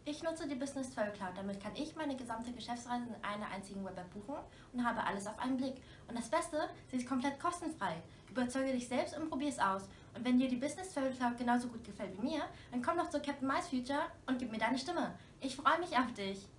Ich nutze die Business Travel Cloud, damit kann ich meine gesamte Geschäftsreise in einer einzigen Web-App buchen und habe alles auf einen Blick. Und das Beste, sie ist komplett kostenfrei. Überzeuge dich selbst und probier es aus. Und wenn dir die Business Travel Cloud genauso gut gefällt wie mir, dann komm doch zu Captain Mice Future und gib mir deine Stimme. Ich freue mich auf dich.